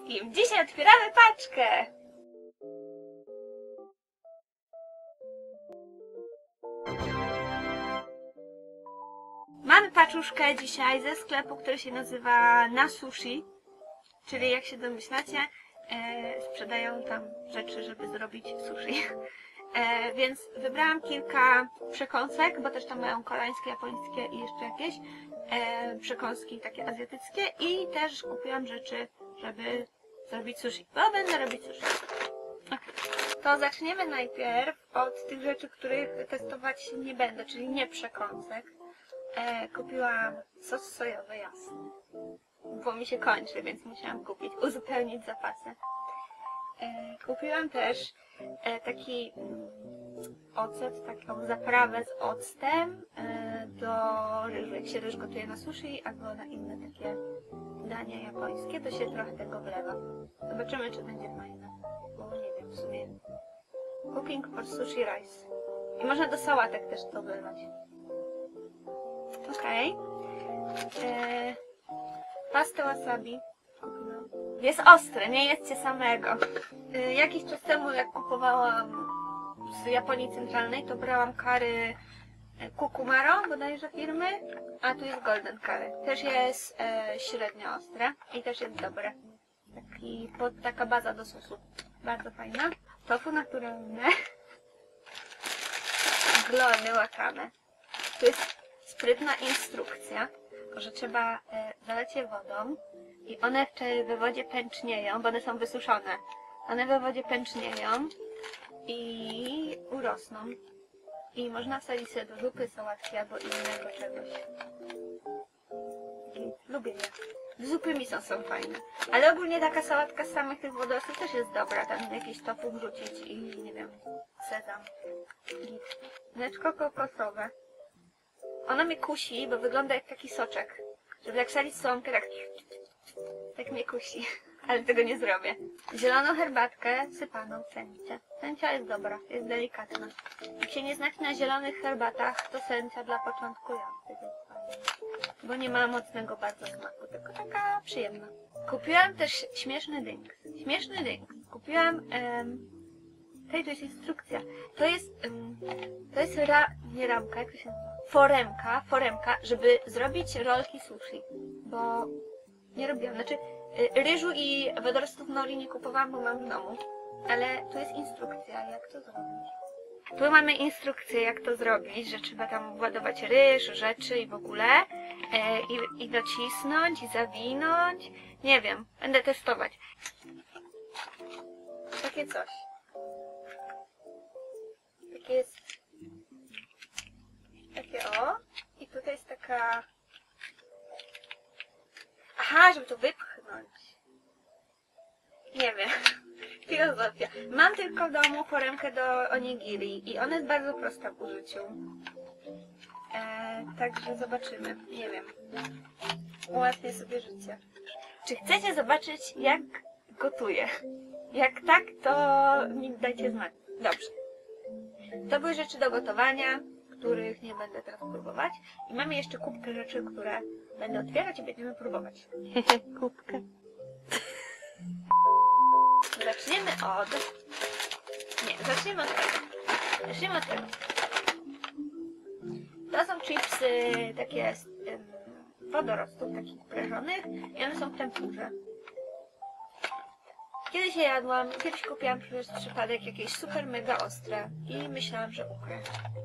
wszystkim! Dzisiaj otwieramy paczkę! Mamy paczuszkę dzisiaj ze sklepu, który się nazywa Na Sushi, czyli jak się domyślacie, sprzedają tam rzeczy, żeby zrobić sushi. Więc wybrałam kilka przekąsek, bo też tam mają koreańskie, japońskie i jeszcze jakieś przekąski takie azjatyckie i też kupiłam rzeczy, żeby zrobić sushi, bo będę robić sushi. Okay. To zaczniemy najpierw od tych rzeczy, których testować nie będę, czyli nie przekąsek. Kupiłam sos sojowy, jasny, bo mi się kończy, więc musiałam kupić, uzupełnić zapasy. Kupiłam też taki ocet, taką zaprawę z octem do ryżu. Jak się ryż gotuje na sushi albo na inne takie dania japońskie, to się trochę tego wlewa. Zobaczymy, czy będzie fajne, bo nie wiem w sumie. Cooking for sushi rice. I można do sałatek też to wlewać. Okej. Pastę wasabi. Jest ostre, nie jedzcie samego. Jakiś czas temu, jak kupowałam z Japonii Centralnej, to brałam curry Kukumaro, bodajże firmy, a tu jest golden curry. Też jest średnio ostre i też jest dobre. Taka baza do sosu. Bardzo fajna. Tofu naturalne. Glony wakame. Tu jest sprytna instrukcja, że trzeba zalać je wodą i one we wodzie pęcznieją, bo one są wysuszone. One we wodzie pęcznieją i urosną. I można wsadzić sobie do zupy, sałatki albo innego czegoś. Lubię je. Do zupy miso są fajne. Ale ogólnie taka sałatka z samych tych wodorostów też jest dobra. Tam jakieś tofu wrzucić i nie wiem, sezam. Mleczko kokosowe. Ona mnie kusi, bo wygląda jak taki soczek. Żeby jak salić słomkę, tak mnie kusi. Ale tego nie zrobię. Zieloną herbatkę sypaną w sędzie. Sędzia jest dobra, jest delikatna. Jak się nie znać na zielonych herbatach, to sędzia dla początkujących jest fajna. Bo nie ma mocnego bardzo smaku, tylko taka przyjemna. Kupiłam też śmieszny dynks. Śmieszny dynks. Kupiłam... Tutaj to jest instrukcja. To jest nie ramka, jak to się nazywa? Foremka, żeby zrobić rolki sushi. Bo nie robiłam. Znaczy, ryżu i wodorostów nori nie kupowałam, bo mam w domu. Ale tu jest instrukcja, jak to zrobić. Tu mamy instrukcję, jak to zrobić, że trzeba tam władować ryż, rzeczy i w ogóle. I docisnąć, i zawinąć. Nie wiem, będę testować. Takie coś. Takie jest... Takie o. I tutaj jest taka... Aha, żeby to wypchnąć. Nie wiem. Filozofia. Mam tylko w domu foremkę do onigiri i ona jest bardzo prosta w użyciu. Także zobaczymy. Nie wiem. Ułatwię sobie życie. Czy chcecie zobaczyć, jak gotuję? Jak tak, to mi dajcie znać. Dobrze. To były rzeczy do gotowania, których nie będę teraz próbować. I mamy jeszcze kubkę rzeczy, które będę otwierać i będziemy próbować. Kubkę. Zaczniemy od... Nie, zaczniemy od tego. Zaczniemy od tego. To są chipsy takie z wodorostów, takich prażonych i one są w tempurze. Kiedyś je jadłam, kiedyś kupiłam przez przypadek jakieś super mega ostre i myślałam, że ukrę.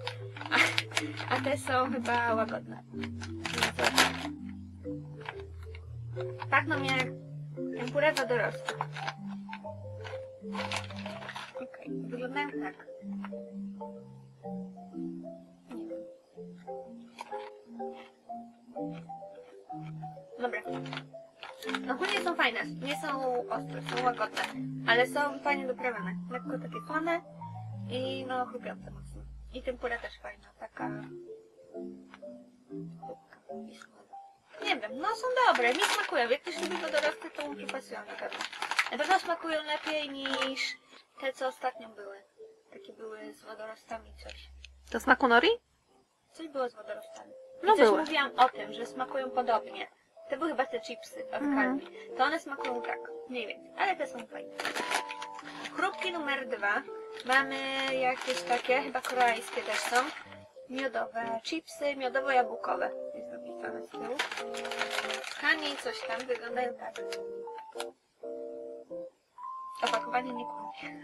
A te są chyba łagodne. Pachną jak tempura wodorostów. Okej, wyglądają tak. Nie wiem. Dobra. Ogólnie są fajne, nie są ostre, są łagodne, ale są fajnie doprawione. Lekko takie słone i no chrupiące mocno. I tempura też fajna, taka... Nie wiem, no są dobre, mi smakują. Jak ktoś lubi wodorosty, to mu przypasują na pewno. Na pewno smakują lepiej niż te, co ostatnio były. Takie były z wodorostami coś. To smaku nori? Coś było z wodorostami. No I też było. mówiłam o tym, że smakują podobnie. To były chyba te chipsy od Calbee. To one smakują tak, mniej więcej, ale te są fajne. Chrupki numer 2. Mamy jakieś takie, chyba koreańskie też są. Miodowe chipsy, miodowo-jabłkowe. Jest napisane z tyłu. Honey, coś tam, wyglądają tak. Opakowanie nie kłamie.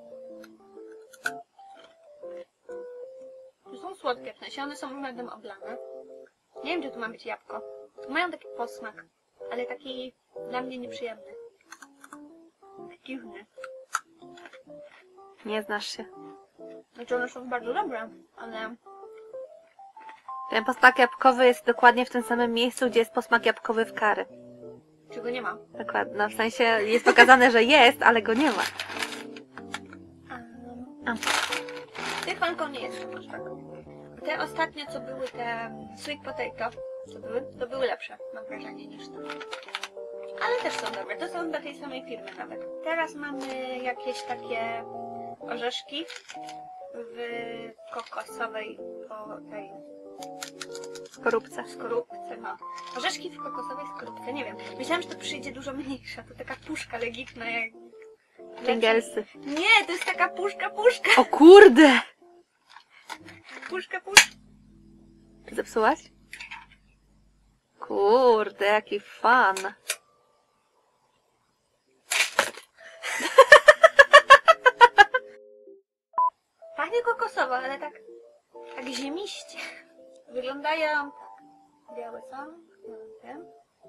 Są słodkie, w sensie one są medem oblane. Nie wiem, czy tu ma być jabłko. Mają taki posmak, ale taki dla mnie nieprzyjemny. Taki dziwny. Nie znasz się. Znaczy one są bardzo dobre, ale... Ten posmak jabłkowy jest dokładnie w tym samym miejscu, gdzie jest posmak jabłkowy w curry. Czego nie ma. Dokładnie. No w sensie jest pokazane, że jest, ale go nie ma. Tych fanką nie jest aż tak. Te ostatnie, co były te sweet potato, to były lepsze, mam wrażenie, niż te. Ale też są dobre. To są chyba tej samej firmy nawet. Teraz mamy jakieś takie orzeszki w kokosowej tej skorupce, no. Orzeszki w kokosowej skorupce, nie wiem. Myślałam, że to przyjdzie dużo mniejsza. To taka puszka legitna jak... Pringlesy. Nie, to jest taka puszka. O kurde! Puszka. Ty zepsułaś? Kurde, jaki fan. Pachnie kokosowo, ale tak ziemiście. Wyglądają tak. Białe są. Wiem.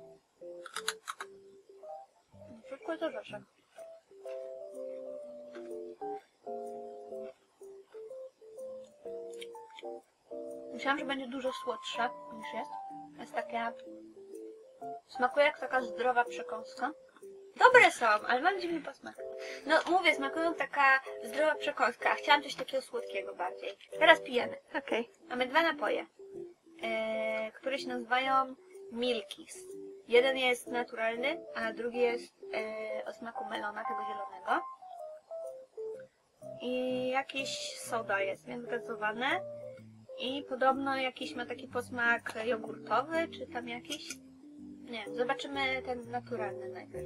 Tylko to rzesze. Myślałam, że będzie dużo słodsze niż jest. Jest takie... Smakuje jak taka zdrowa przekąska. Dobre są, ale mam dziwny posmak. No mówię, smakują taka zdrowa przekąska. Chciałam coś takiego słodkiego bardziej. Teraz pijemy. Okej. Mamy 2 napoje, które się nazywają Milkis. Jeden jest naturalny, a drugi jest o smaku melona, tego zielonego. I jakiś soda jest, więc gazowane. I podobno jakiś ma taki posmak jogurtowy, czy tam jakiś? Nie, zobaczymy ten naturalny najpierw.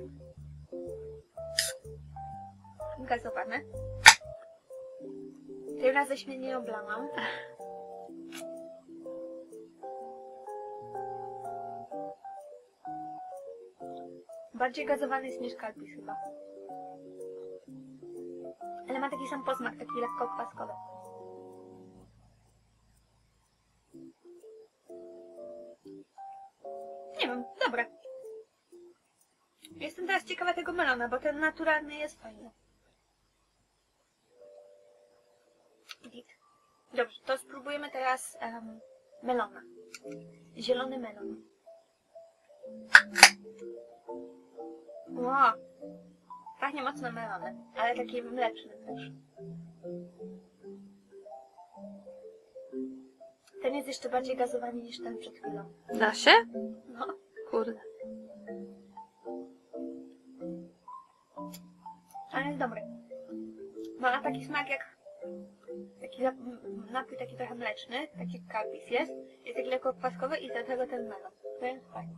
Gazowane. Tym razem się nie oblałam. Bardziej gazowany jest niż Calbee chyba. Ale ma taki sam posmak, taki lekko kwaskowy. Nie wiem, dobre. Jestem teraz ciekawa tego melona, bo ten naturalny jest fajny. Git. Dobrze, to spróbujemy teraz melona. Zielony melon. Wow. Pachnie mocno melonem, ale taki mleczny też. Ten jest jeszcze bardziej gazowany niż ten przed chwilą. Da się? No. Kurde. Ale jest dobry. Ma taki smak jak taki napój taki trochę mleczny, taki jak Calbee jest. Jest taki lekko kwaskowy i do tego ten melon. To jest fajne.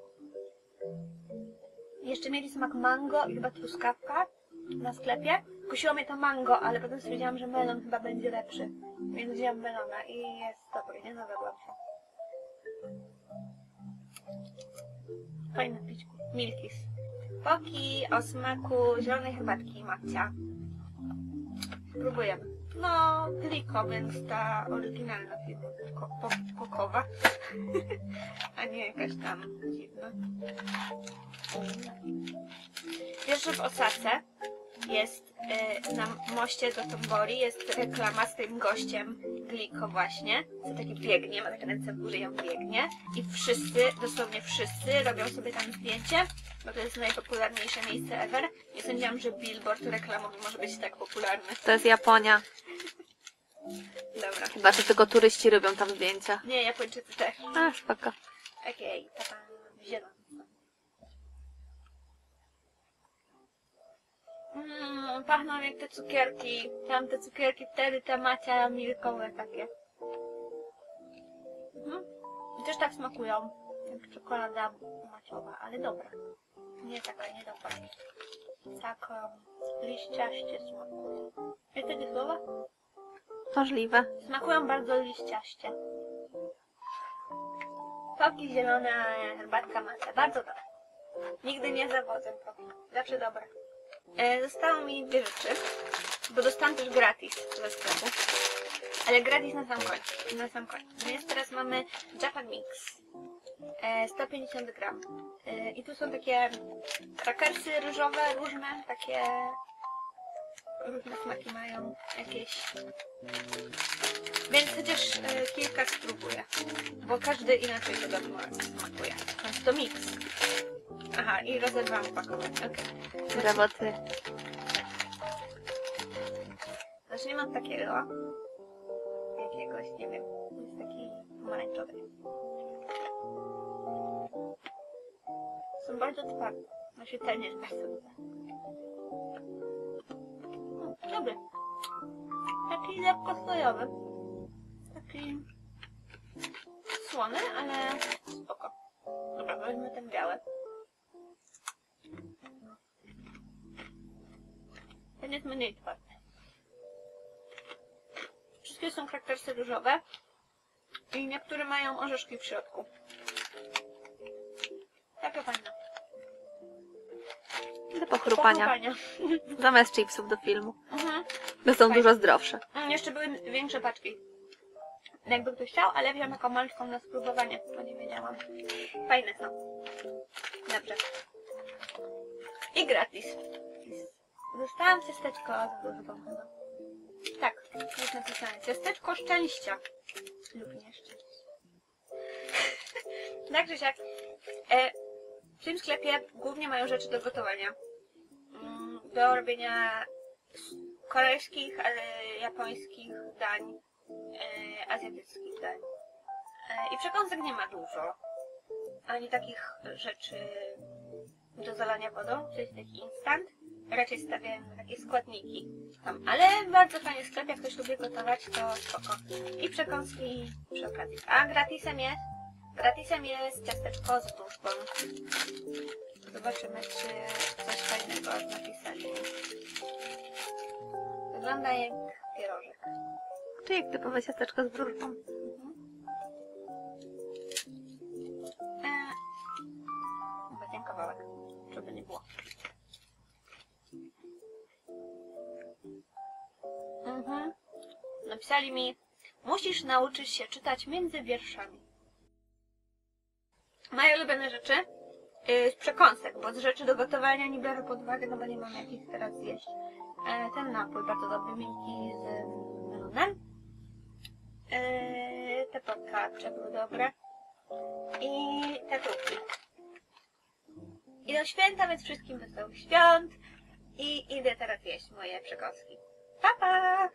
Jeszcze mieli smak mango i chyba truskawka na sklepie. Kusiło mnie to mango, ale potem stwierdziłam, że melon chyba będzie lepszy. Więc wziąłem melona i jest dobry, nie zawiodłam się. Fajne pićku. Milkis. Poki o smaku zielonej herbatki Matcia. Spróbujemy. No, Glico, więc ta oryginalna firma kokowa. A nie jakaś tam dziwna. Wiesz, że w Osace jest na moście do Tombori jest reklama z tym gościem Glico właśnie, co taki biegnie, ma takie ręce w górze i on biegnie i wszyscy, dosłownie wszyscy robią sobie tam zdjęcie, bo to jest najpopularniejsze miejsce ever. Nie sądziłam, że billboard reklamowy może być tak popularny. To jest Japonia. Dobra. Chyba, że tylko turyści robią tam zdjęcia. Nie, Japończycy też. A, spoko. Okej, to zielony. Pachną jak te cukierki. Tam te cukierki wtedy te Macia milkowe takie. I też tak smakują. Jak czekolada maciowa, ale dobra. Nie taka niedobra. Tak liściaście smakuje. Jest takie słowa? Możliwe. Smakują bardzo liściaście. Poki zielone, herbatka mate. Bardzo dobre. Nigdy nie zawodzę poki. Zawsze dobre. Zostało mi 2 rzeczy, bo dostałam też gratis ze sklepu. Ale gratis na sam końcu. Na sam końcu. Więc teraz mamy Japan Mix. 150 gram. I tu są takie krakersy ryżowe, różne, takie różne smaki mają jakieś. Więc chociaż kilka spróbuję, bo każdy inaczej podobno smakuje. Więc to mix. Aha, i rozerwałam opakowanie. Okej. Brawo ty. Zaczniemy od takiego. Jakiegoś, nie wiem. Jest taki pomarańczowy. Są bardzo twarde. No się ten jest bardzo dobre. Dobry. Taki lekko sojowy. Taki słony, ale spoko. Dobra, weźmy ten biały. Ten jest mniej twardy. Wszystkie są krakersy ryżowe i niektóre mają orzeszki w środku. Takie fajne. Do pochrupania. Pochrupania. Zamiast chipsów do filmu. Mhm. Bo są dużo zdrowsze. Jeszcze były większe paczki. Jakby ktoś chciał, ale wziąłem taką malutką na spróbowanie, bo nie wiedziałam. Fajne są. Dobrze. I gratis. Dostałam ciasteczko z wróżbą chyba. Tak, jest napisane. Ciasteczko szczęścia. Lub nieszczęścia. Tak czy siak. W tym sklepie głównie mają rzeczy do gotowania. Do robienia korejskich, ale japońskich dań, azjatyckich dań. I przekąsek nie ma dużo. Ani takich rzeczy do zalania wodą, to jest taki instant. Raczej stawiają na takie składniki tam. Ale bardzo fajny sklep, jak ktoś lubi gotować, to spoko. I przekąski przy okazji. A gratisem jest ciasteczko z wróżbą. Zobaczymy, czy coś fajnego napisali. Wygląda jak pierożek. Czy jak typowe ciasteczko z wróżbą. Chyba ten kawałek, żeby nie było. Napisali mi, musisz nauczyć się czytać między wierszami. Moje ulubione rzeczy z przekąsek, bo z rzeczy do gotowania nie biorę pod uwagę, no bo nie mam jakich teraz zjeść. Ten napój bardzo dobry, miękki z melonem. Te podkacze były dobre. I te krupki. I do święta, więc wszystkim wesołych świąt. I idę teraz jeść moje przekąski. Pa, pa!